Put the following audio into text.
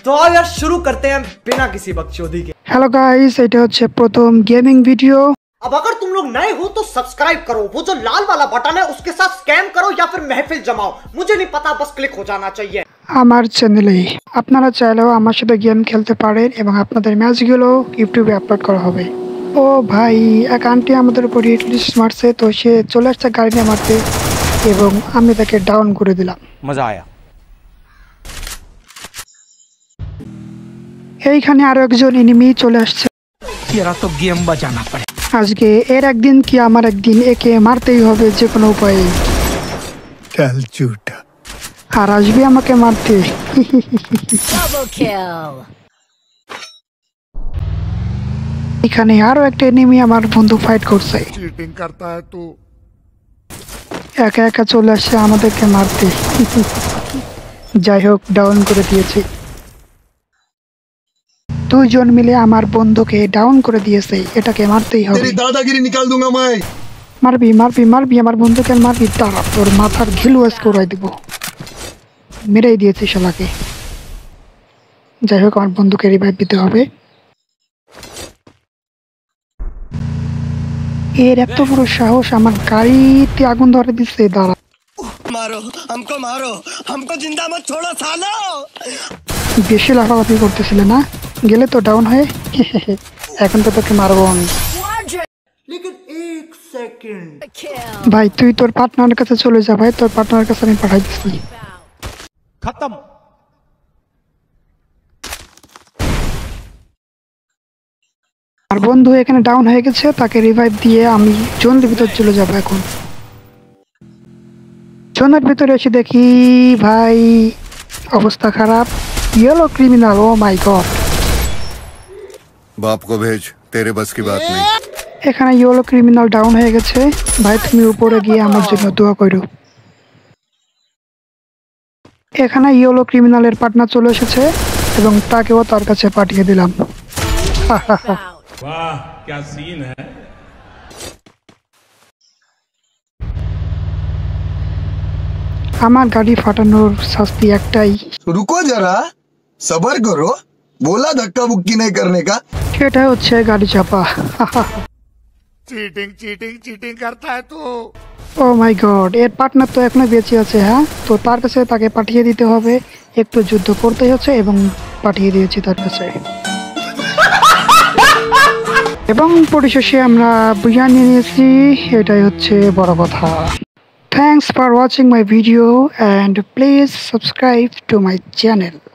तो आओ यार शुरू करते हैं बिना किसी बकचोदी के। हेलो गाइस, এটা হচ্ছে প্রথম গেমিং ভিডিও। अब अगर तुम लोग नए हो तो सब्सक्राइब करो, वो जो लाल वाला बटन है उसके साथ स्कैम करो या फिर महफिल जमाओ, मुझे नहीं पता, बस क्लिक हो जाना चाहिए। আমার চ্যানেলে আপনারা চাইলেও আমার সাথে গেম খেলতে পারেন এবং আপনাদের ম্যাচগুলো ইউটিউবে আপলোড করা হবে। ও ভাই, এক আন্টি আমাদের উপর হিট লিস্ট মারছে, তো সে চলে আসছে গাড়ি নিয়ে মারতে এবং আমি তাকে ডাউন করে দিলাম। মজা আয়া। এইখানে আরো একজন এনিমি চলে আসছে। এরা তো গেম বাজানা পড়ে। আজকে এর একদিন কি আমার একদিন, একে মারতেই হবে যে কোনো উপায়ে। চল ঝুটা। আর আসবে আমাকে মারতে। এখানে আরো একটা এনিমি আমার বন্ধু ফাইট করছে। চিটিং করতা হ্যায় তু। একা একা চলে আসছে আমাদেরকে মারতে। যাই হোক, ডাউন করে দিয়েছে। দুইজন মিলে আমার বন্ধুকে ডাউন করে দিয়েছে, এটাকে মারতেই হবে। তেরি দাদাগিরি নিকাল दूंगा मैं। মারবি মারবি মারবি, আমার বন্ধুকে মারবি, তারা তোর মাথার ঘিলু ওয়াশ করে দিব। মেরেই দিয়েছি শালাকে। যাই হোক, আমার বন্ধুকে রিভাইভ দিতে হবে। এর এত বড় সাহস, আমার গাড়িতে আগুন ধরে দিচ্ছে। দাঁড়া, मारो हमको जिंदा मत छोड़ो सालो। বেশি লাফালাফি করতেছিলে না, গেলে তো ডাউন হয়ে। এখন তো তোকে মারবো আমি। लेकिन एक सेकंड ভাই, তুই তোর পার্টনারের কাছে চলে যা। ভাই, তোর পার্টনারের কাছে আমি পাঠাই দিচ্ছি। খতম। আর বন্ধু এখানে ডাউন হয়ে গেছে, তাকে রিভাইভ দিয়ে আমি জোনের ভিতর চলে যাবো। এখন জোনের ভিতরে এসে দেখি ভাই অবস্থা খারাপ। Yellow criminal, oh my god. बाप को भेज, तेरे बस की बात नहीं। এখানে ইয়েলো ক্রিমিনাল ডাউন হয়ে গেছে। ভাই, তুমি উপরে গিয়ে আমার জন্য দোয়া করো। এখানে ইয়েলো ক্রিমিনালের পার্টনার চলে এসেছে এবং তাকেও তার কাছে পাঠিয়ে দিলাম। वाह क्या सीन है। আমার গাড়ি ফাটানোর শাস্তি একটাই। रुको जरा, सबर करो। बोला धक्का बुक्की नहीं करने का। সেটা হচ্ছে গাড়ি চাপা। चीटिंग करता है तू। ও মাই গড, এর পার্টনার তো এখনো বেঁচে আছে। হ্যাঁ, তো তার কাছে তাকে পাঠিয়ে দিতে হবে। একটু যুদ্ধ করতে হচ্ছে এবং পাঠিয়ে দিয়েছি তার কাছে। এবং পরিশেষে আমরা বিজয় নিয়ে নিয়েছি, এটাই হচ্ছে বড় কথা। Thanks for watching my video and please subscribe to my channel.